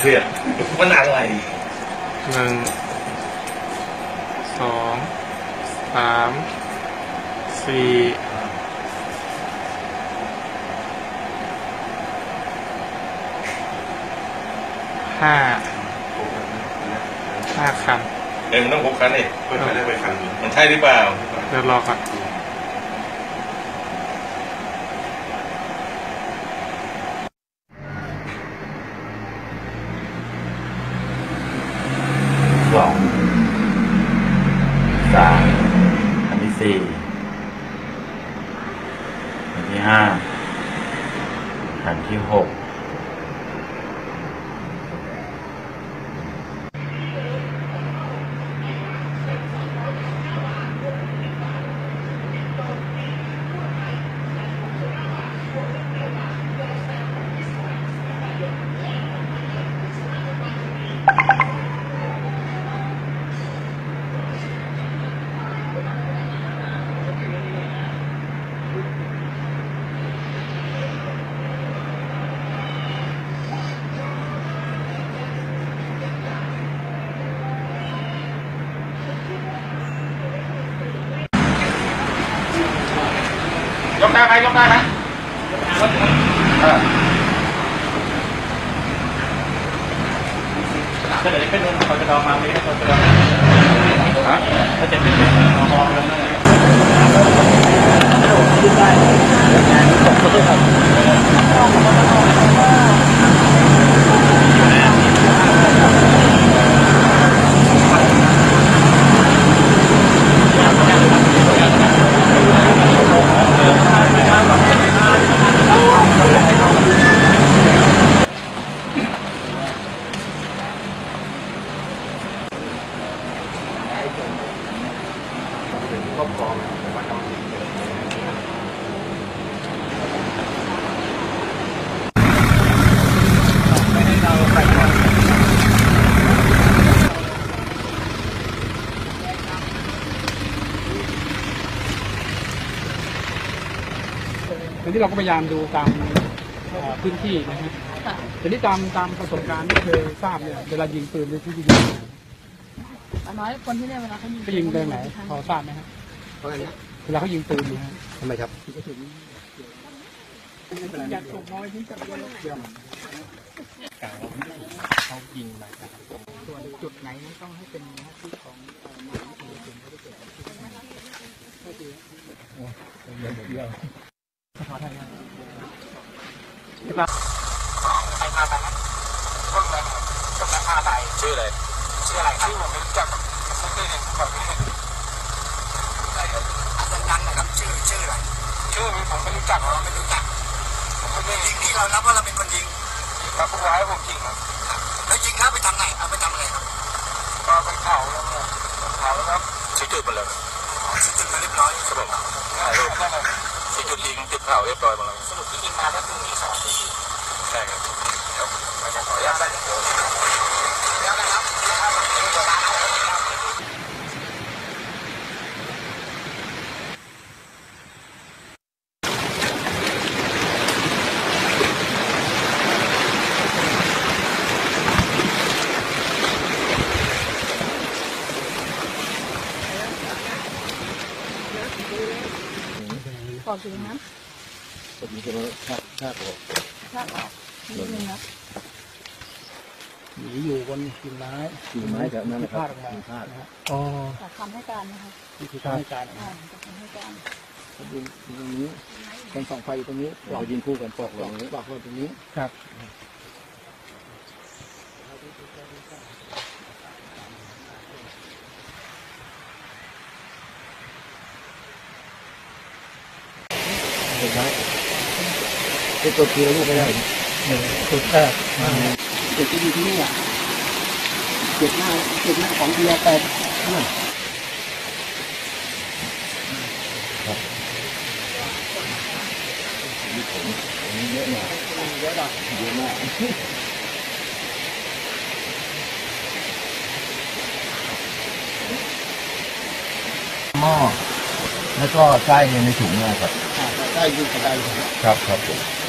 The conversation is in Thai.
เสียมันอะไร 1 2 3 4 5 คันมันต้อง6 คันนี่ไปคันมันใช่หรือเปล่าเดี๋ยวรอครับ 2 3 คันที่ 4 คันที่ 5 คันที่ 6 ยกได้ไหมถ้าเดี๋ยวเป็นคนจะดองมาไม่ได้คนจะดองถ้าจะเป็นมองแล้วทีนี้เราก็พยายามดูตามพื้นที่นะฮะทีนี้ตามประสบการณ์ที่เคยทราบเนี่ยเวลายิงปืนในที่ยิงน้อยคนที่เนี่ยเวลาเขายิงไปยิงไปไหนพอทราบไหมครับเวลาเขายิงปืนนะฮะทำไมครับอยากส่งน้อยที่จะเยี่ยมเขายิงไปส่วนจุดไหนนั้นต้องให้เป็นหน้าที่ของหน่วยที่เป็นผู้เกี่ยวข้องก็คือเดียวขอไทยนะใครพาไปนะคนนั้นคนนั้นพาไปชื่ออะไรครับชื่อผมไม่รู้จักไม่เคยเห็นก่อนดังๆนะครับชื่ออะไรชื่อนี้ผมไม่รู้จักไม่รู้จักยิงนี่เรานับว่าเราเป็นคนยิงครับผู้ร้ายผมยิงครับแล้วยิงแล้วไปทำไหนเอาไปทำอะไรครับก็ไปเผาแล้วเนี่ยเผาแล้วครับชี้จุดไปเลยชี้จุดมาเรียบร้อยครับผมชี้จุดยิงจุดเผาเรียบร้อยหมดแล้วสรุปที่ยิงมาแล้วคือมี2 ที่ใช่ครับเดี๋ยวขออนุญาตได้เดี๋ยวนะครับก่อนถึงนั้นผมจะมาชาติออกนิดนึงนะหนีอยู่บนกิ่งไม้แบบนั้นนะครับกิ่งพาดอ๋อจากคำให้การนะคะที่คือคำให้การจากคำให้การยิงตรงนี้เป็น2 ไฟตรงนี้เรายิงคู่กันปอกตรงนี้ปอกตรงนี้ครับเป็นตัวเกียวลูกไม่ได้จุดจุดที่อยู่ที่นี่อ่ะจุดหน้าของเบียร์แต่ครับนี่ผมเยอะหน่อยเยอะมากหม้อแล้วก็ไส้ในถุงนะครับไส้ยืดกระไดครับผม